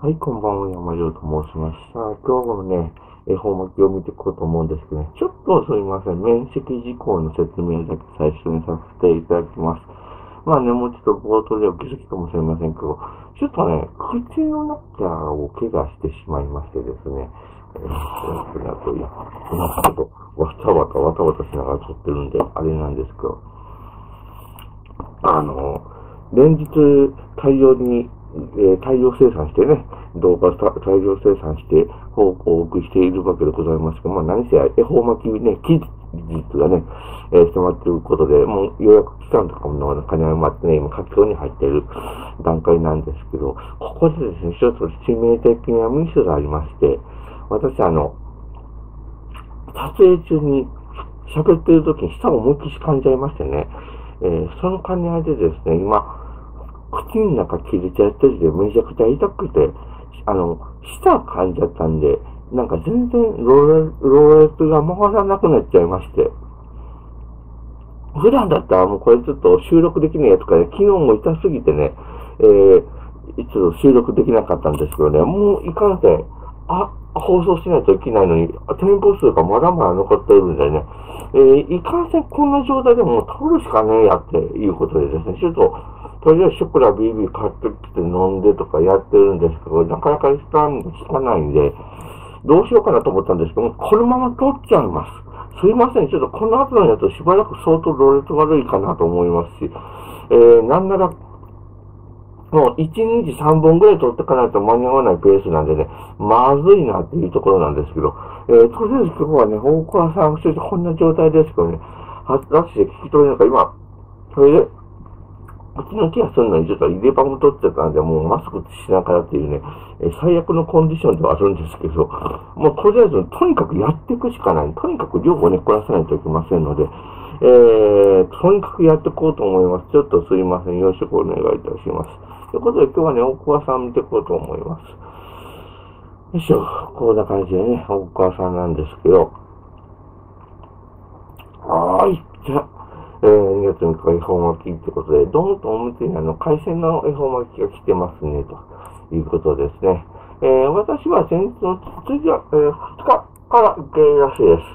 はい、こんばんは、山城と申しました。今日もね、恵方巻きを見ていこうと思うんですけどね、ちょっとすみません。面積事項の説明だけ最初にさせていただきます。まあね、もうちょっと冒頭でお気づきかもしれませんけど、ちょっとね、口の中を怪我してしまいましてですね、あと、今ちょっとわたわたしながら撮ってるんで、あれなんですけど、あの、連日大量に、大量生産してね、動画大量生産してお送りしているわけでございますが、まあ何せ恵方巻きね、期日がね、迫っていることで、もう予約期間とかも金余ってね、今活動に入っている段階なんですけど、ここでですね、一つ致命的なミスがありまして、私撮影中に喋ってる時に舌を思いっきり噛んじゃいましてね、その兼ね合いでですね、今、口の中切れちゃっててめちゃくちゃ痛くて、舌噛んじゃったんで、なんか全然ロレスが回らなくなっちゃいまして、普段だったらもうこれちょっと収録できないやつかね、昨日も痛すぎてね、ちょっと収録できなかったんですけどね、もういかんせん、放送しないといけないのに、店舗数がまだまだ残っているんでね、いかんせんこんな状態でもう取るしかねえやっていうことでですね、ちょっと、とりあえずショコラ BB 買ってきて飲んでとかやってるんですけど、なかなか効かないんで、どうしようかなと思ったんですけども、このまま取っちゃいます。すいません。ちょっとこの後のやつしばらく相当ロレット悪いかなと思いますし、なんなら、もう1日3本ぐらい取ってかないと間に合わないペースなんでね、まずいなっていうところなんですけど、とりあえず今日はね、大川さん、そしてこんな状態ですけどね、発達して聞き取れるのか、今、それで、口のケアするのにちょっと入れ歯も取っちゃったんで、もうマスクしながらっていうね、最悪のコンディションではあるんですけど、もうとりあえずとにかくやっていくしかない。とにかく量をね、こらさないといけませんので、とにかくやっていこうと思います。ちょっとすいません。よろしくお願いいたします。ということで今日はね、大桑さん見ていこうと思います。よいしょ。こんな感じでね、大桑さんなんですけど、じゃあ、2月3日恵方巻きってことで、どんと表に海鮮の恵方巻きが来てますね、ということですね。私は前日の次は、2日から行けるらしいです。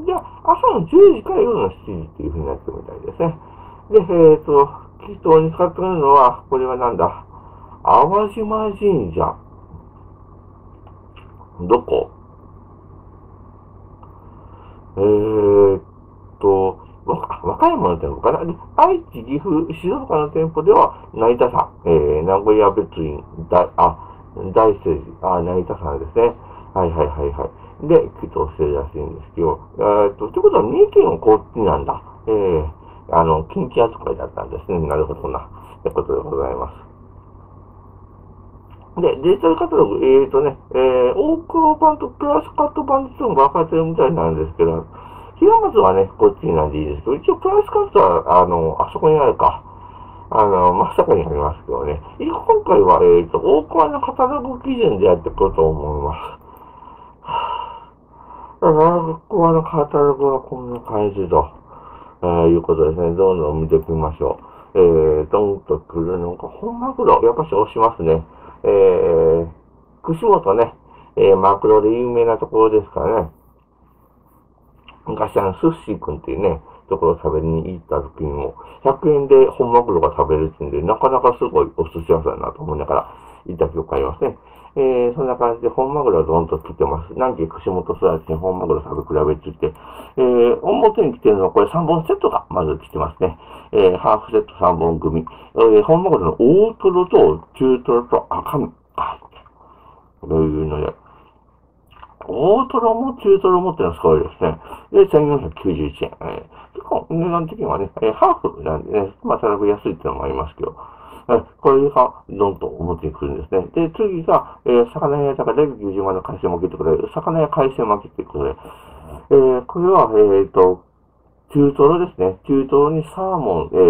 じゃあ、朝の10時から夜の7時っていう風になってるみたいですね。で、祈祷に使ってるのは、これはなんだ、淡島神社。どこえーっ和歌山の店舗かな。愛知、岐阜、静岡の店舗では、成田山、名古屋別院、大聖寺、成田山ですね。で、祈祷してるらしいんですけど、ということは、三重県はこっちなんだ。近畿扱いだったんですね。なるほどな。ということでございます。で、デジタルカタログ、大黒版とプラスカット版っていうのが分かれてるみたいなんですけど、平松はね、こっちになんでいいですけど、一応プラスカットは、あそこにあるか。真っ先にありますけどね。今回は、大川のカタログ基準でやっていこうと思います。大川のカタログはこんな感じと、いうことですね。どんどん見ていきましょう。ドンと来るのが、本マグロ、やっぱし押しますね。串本ね、マグロで有名なところですからね。昔スッシーくんっていうね、ところを食べに行った時にも、100円で本マグロが食べれるっていうんで、なかなかすごいお寿司屋さんだなと思いながら行った記憶がありますね。そんな感じで本マグロはどんと来てます。南紀串本育ちに本マグロ食べ比べって言って、表に来てるのはこれ3本セットがまず来てますね。ハーフセット3本組。本マグロの大トロと中トロと赤身。というので、大トロも中トロもっていうのはすごいですね。で、1491円。結構値段的にはね、ハーフなんでね、まあ、ただ安いっていうのもありますけど、これがどんと表に来るんですね。で、次が、魚屋だから90万の海鮮巻きってことで、魚屋海鮮巻きってことで、これは、中トロですね。中トロにサーモン、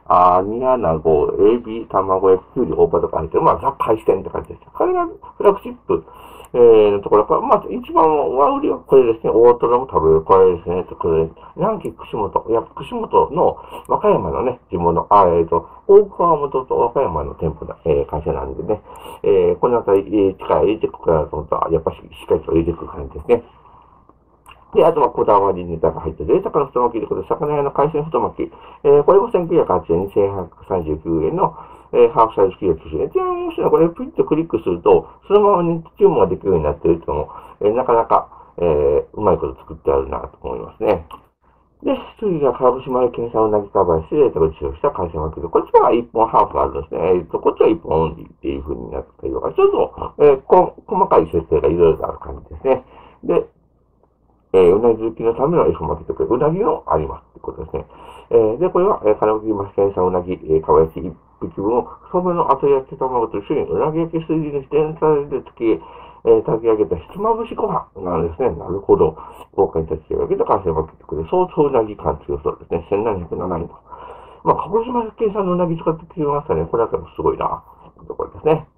煮穴子、エビ、卵焼き、きゅうり、大葉とか入ってる、ザ・海鮮って感じです。これがフラッグシップ、のところから、一番は売りはこれですね。大トロも食べる、これですね。これ、南紀串本、串本の和歌山のね、地物、大川本と和歌山の店舗の、会社なんでね、このあたり、力入れていくからと思ったら、やっぱしっかりと入れていく感じですね。で、あとはこだわりネタが入って、贅沢な太巻きということで、魚屋の海鮮太巻き。これも1980円、1839円の、ハーフサイズ990円。ちなみに、これピッとクリックすると、そのままネット注文ができるようになっているというのも、なかなか、うまいこと作ってあるなと思いますね。で、次が鹿児島県産うなぎカバーして、ご使用した海鮮巻きで、こっちは1本ハーフがあるんですね。こっちは1本オンリーっていう風になっているのが、ちょっと、細かい設定がいろいろある感じですね。で、うなぎ好きのための F 巻きとか、うなぎのありますってことですね。で、これは、金置マスケンさんうなぎ、かわやき1匹分を、そのの後焼き卵と一緒にうなぎ焼き水煮にして天才でつき、炊き上げたひつまぶしご飯なんですね。なるほど。豪華に炊き上げた完成巻きということで、相当うなぎ感強そうですね。1707円と。鹿児島県産のうなぎ使ってきましたね。これだけもすごいな。ところですね。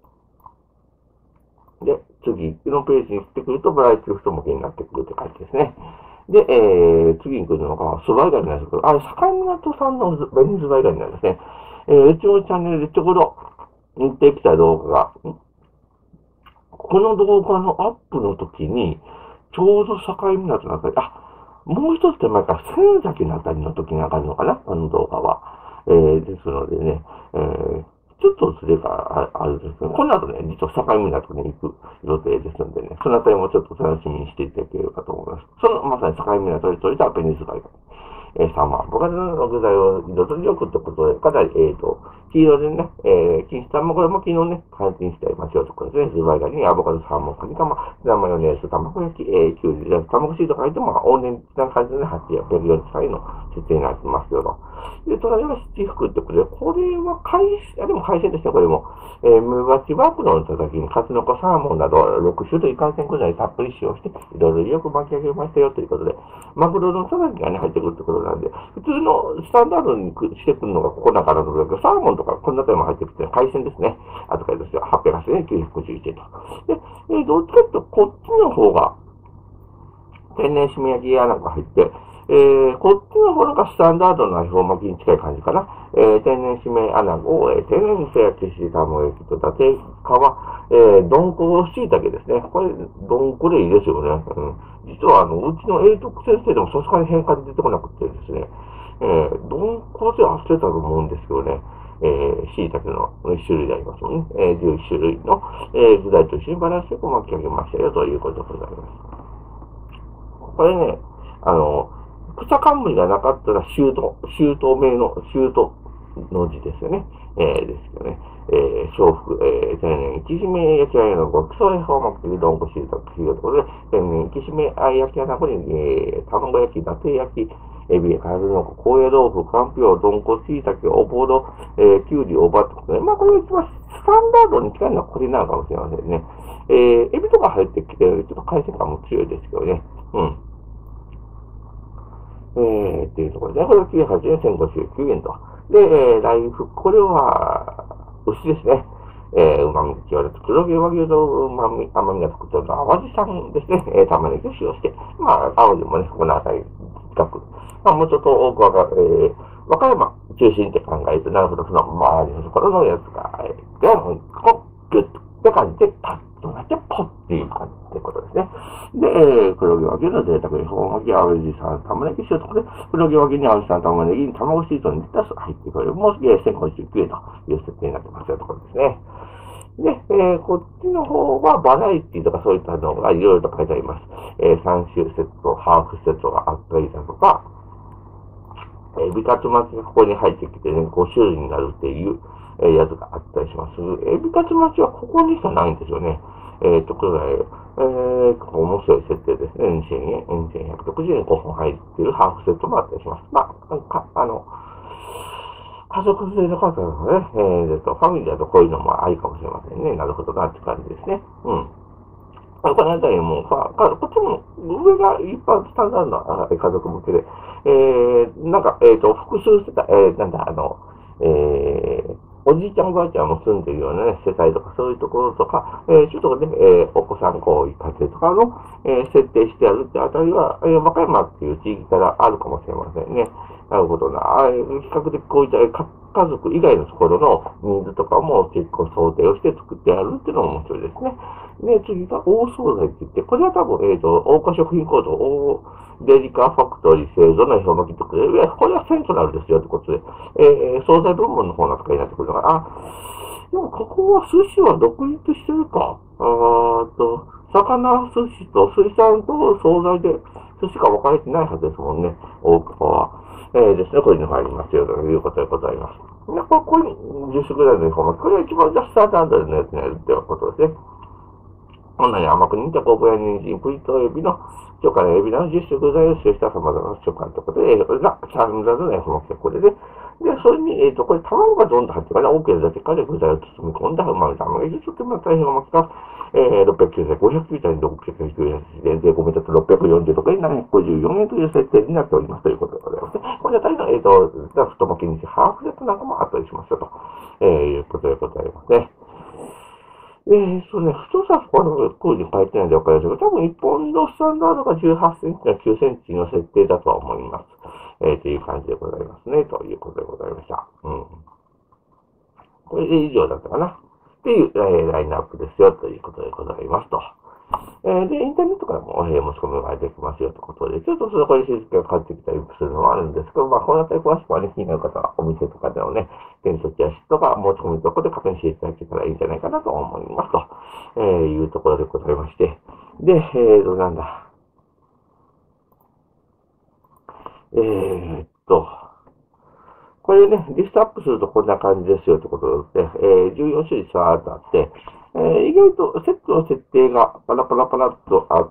で、次のページに来てくると、バラエティ太もきになってくるって感じですね。で、次に来るのが、スバイガニなんですけど、境港産の紅ズバイガニなんですね。うちのチャンネルでちょうど見てきた動画が、この動画のアップの時に、ちょうど境港のあたり、もう一つ手前から仙崎のあたりの時に上がるのかな、この動画は。ですのでね、ちょっとそれがあるんですけど、この後ね、実は境港に行く予定ですのでね、そのあたりもちょっと楽しみにしていただければと思います。まさに境港で取れたペニスバイガニ。3万。僕はの具材を彩りよくってことで、かなり、黄色でね、錦糸卵も昨日ね、完成してありますよところですね。ズバイガニにアボカド、サーモン、カニカマ、マヨネーズ、卵焼き、キュウリ、卵シートが入っても、往年的な感じでね、840歳の設定になってますよと。で、隣は七福ってことで、これはでも海鮮ですね、これも。ムバチワークのたたきに、カツノコ、サーモンなど、6種類海鮮具材たっぷり使用して、彩りよく巻き上げましたよということで、マグロのたたきがね、入ってくるってことなんで、普通のスタンダードにしてくるのがここだからなんだけど、サーモンとかこんな辺も入ってきて、海鮮ですね。あとからですよ、880円、951円と。で、どっちかというと、こっちの方が、天然締め焼きやなんか入って、こっちの方がスタンダードな恵方巻きに近い感じかな。天然締め穴子、天然味噌焼きし卵焼きと立て皮、どんこ椎茸ですね。これ、どんこでいいですよね。実は、うちの英徳先生でもさすがに変化で出てこなくてですね、どんこで忘れたと思うんですけどね、椎茸の1種類でありますもんね。11種類の、具材と一緒にバランスよく巻き上げましたよということでございます。これね、草冠がなかったら、シュートの字ですよね。ですよね。笑福、天然生き締め焼き上げのご、基礎恵方巻き、どんこしいということで、天然生き締め焼き穴子に、卵焼き、伊達焼き、エビ、カルノコ、高野豆腐、かんぴょう、どんこしいたけ、おぼろ、きゅうり、おばってことで、これ一番スタンダードに近いのはこれなのかもしれませんね。エビとか入ってきて、ちょっと海鮮感も強いですけどね。っていうところで、これが980円、1059円と。で、ライフ、これは、牛ですね。旨味が際立つ黒毛和牛の甘みが特徴の淡路産ですね。玉ねぎを使用して、青でもね、この辺り近く。もうちょっと多く和歌山中心って考えると、なるほど、その周りのところのやつが、ギュッとって感じで、パッとなって、ポッっていう感じってことですね。で、黒毛和牛の贅沢に、本巻き、淡路産、玉ねぎ塩とこで、黒毛和牛に淡路産、玉ねぎに卵シートにレタス入ってくる。もう1059円という設定になってますよところですね。で、こっちの方はバラエティとかそういったのがいろいろと書いてあります。3種セット、ハーフセットがあったりだとか、ビカツマチがここに入ってきてね、5種類になるっていうやつがあったりします。ビカツマチはここにしかないんですよね。これが、面白い設定ですね。2000円、2160円5本入っているハーフセットもあったりします。家族連れの方がね、ファミリーだとこういうのもありかもしれませんね。なるほどなって感じですね。 この辺りも、こっちも、上が一般スタンダードな家族向けで、複数世帯、おじいちゃんおばあちゃんも住んでるようなね、世帯とかそういうところとか、ちょっとね、お子さんが多い家庭とかの、設定してあるってあたりは、和歌山っていう地域からあるかもしれませんね。なるほどな。比較的こういった家族以外のところのニーズとかも結構想定をして作ってあるっていうのも面白いですね。で、次が大惣菜って言って、これは多分、大岡食品コード、デリカファクトリー製造の表巻きとくれ、これはセントラルですよってことで、惣菜部門の方の扱いになってくるのが、でもここは寿司は独立してるか。魚寿司と水産と惣菜で寿司が分かれてないはずですもんね、大岡は。ですね、これに入りますよということでございます。で、これ10種ぐらいの表巻き、これが一番スタンダードのやつになるってことですね。こんなに甘く煮たゴーヤニンジン、プリとエビの、初夏のエビの10種具材を使用した様々な食感ということで、これがサンダードのやつもこれで、それに、これ卵がどんと入ってから、大きなだけから具材を包み込んだ旨味卵が一つも大変巻きが、690円、590円、690円、税込みだと646円、754円という設定になっておりますということでございます。これは大体の、太巻きにし、ハーフセットなんかもあったりしますよと、いうことでございますね。太さはこの空に書いてないんでわかりますけど、多分1本のスタンダードが18センチから9センチの設定だとは思います。という感じでございますね。ということでございました。これで以上だったかな。っていう、ラインナップですよ。ということでございますと。で、インターネットからも、申し込みができますよということで、ちょっとそれこれ日付が変わってきたりするのもあるんですけど、このあたり詳しくはね、気になる方はお店とかでのね、検索やとか申し込みとかで確認していただけたらいいんじゃないかなと思いますと、いうところでございまして。で、なんだ。これね、リストアップするとこんな感じですよってことで、14種類さーっとあって、意外とセットの設定がパラパラパラっとあって、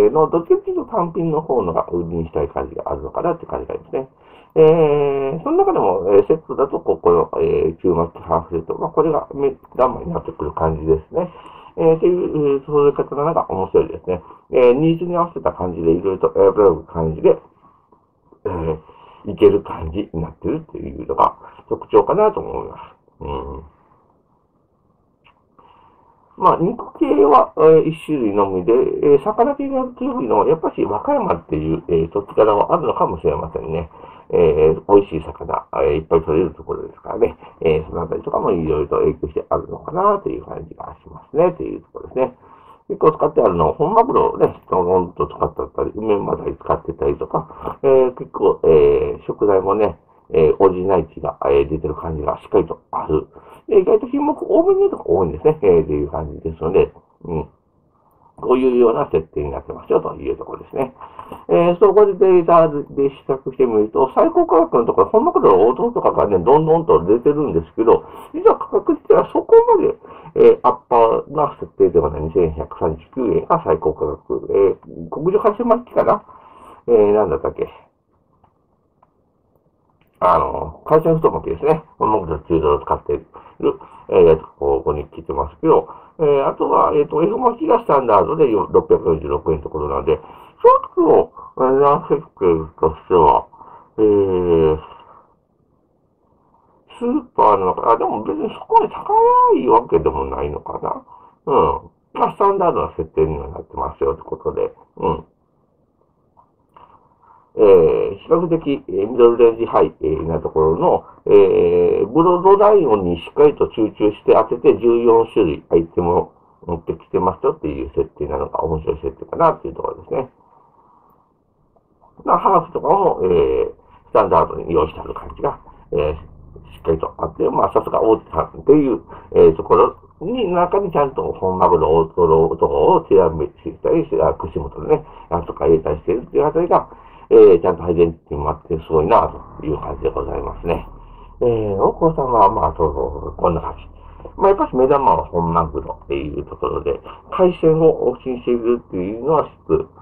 どっちかというと単品の方のが売りにしたい感じがあるのかなって感じがですね。その中でも、セットだと、ここの、9マッチハーフセット。これが目玉になってくる感じですね。っていう、そういう方なのが面白いですね。ニーズに合わせた感じでいろいろと選ぶ感じで、いける感じになってるっていうのが特徴かなと思います。肉系は、一種類のみで、魚系が強いのは、やっぱり和歌山っていう、土地柄はあるのかもしれませんね。美味しい魚、いっぱい取れるところですからね。そのあたりとかもいろいろと影響してあるのかなという感じがしますね。というところですね。結構使ってあるのは、本マグロをね、ドロンと使ってあったり、梅まだり使ってたりとか、結構、食材もね、オリジナリティが、出てる感じがしっかりとある。意外と品目多めにとか多いんですね、っていう感じですので、こういうような設定になってますよというところですね。そこでデータで試作してみると、最高価格のところ、本マグロの応答とかがね、どんどんと出てるんですけど、実は価格自体はそこまで、アッパーな設定ではない2139円が最高価格。国上海鮮巻きかななんだったっけ海鮮太巻きですね。本マグロ中ドルを使っている、やつここに来てますけど、あとは、F 巻きがスタンダードで646円のところなので、ちょっと、ナーセックとしては、スーパーの中、でも別にそこまで高いわけでもないのかな。スタンダードな設定にはなってますよってことで、比較的、ミドルレンジハイなところの、ブロードラインにしっかりと集中して当てて14種類アイテムを持ってきてますよっていう設定なのが面白い設定かなっていうところですね。ハーフとかも、スタンダードに用意してある感じが、しっかりとあって、さすが大手さんっていう、ところに、中にちゃんと本マグロ、大トロとかを手やめしたり、串元でね、とか入れたりしているっていうあたりが、ちゃんとアイデンティティもあってすごいなという感じでございますね。お子さんは、こんな感じ。やっぱり目玉は本マグロっていうところで、海鮮を推しにしているっていうのは一つ、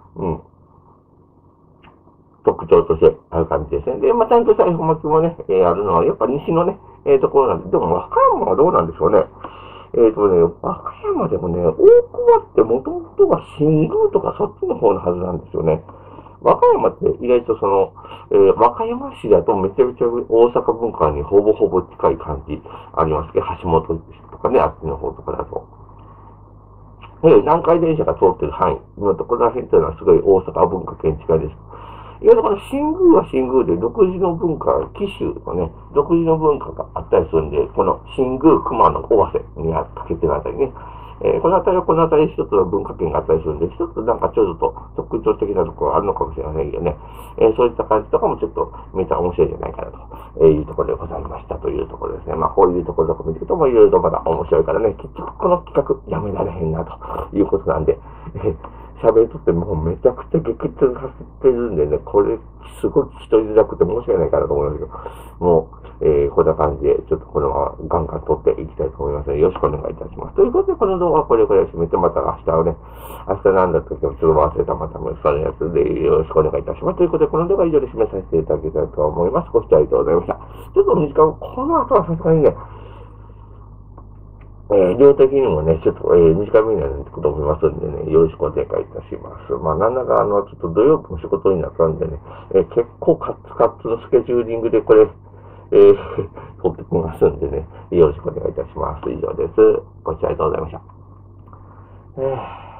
特徴としてある感じですね。で、ちゃんとした恵方巻きもね、あるのは、やっぱ西のね、ところなんで、でも和歌山はどうなんでしょうね。 和歌山でもね、大隈ってもともとは新宮とかそっちの方のはずなんですよね。和歌山って意外と和歌山市だとめちゃめちゃ大阪文化にほぼほぼ近い感じありますけど、橋本とかね、あっちの方とかだと。南海電車が通ってる範囲のところら辺というのはすごい大阪文化圏近いです。いや、だから新宮は新宮で独自の文化、紀州とかね、独自の文化があったりするんで、この新宮熊野尾鷲にかけてるあたりね、このあたりはこのあたり一つの文化圏があったりするんで、一つなんかちょっと特徴的なところがあるのかもしれませんけどね、そういった感じとかもちょっとめちゃ面白いんじゃないかなというところでございましたというところですね。まあこういうところとか見てるともいろいろまだ面白いからね、結局この企画やめられへんなということなんで、喋りとってもうめちゃくちゃ激痛させてるんでね、これすごい聞き取りづらくて申し訳ないかなと思いますけど、もう、こんな感じで、ちょっとこのままガンガン撮っていきたいと思いますので、よろしくお願いいたします。ということで、この動画はこれくらい締めて、また明日はね、明日なんだったっけ、ちょっと忘れた、またもそのやつでよろしくお願いいたします。ということで、この動画は以上で締めさせていただきたいと思います。ご視聴ありがとうございました。ちょっと短く、この後はさすがにね、量的にもね、ちょっと、短めになると思いますんでね、よろしくお願いいたします。まあ、なんだかちょっと土曜日も仕事になったんでね、結構カツカツのスケジューリングでこれ、取ってきますんでね、よろしくお願いいたします。以上です。ご視聴ありがとうございました。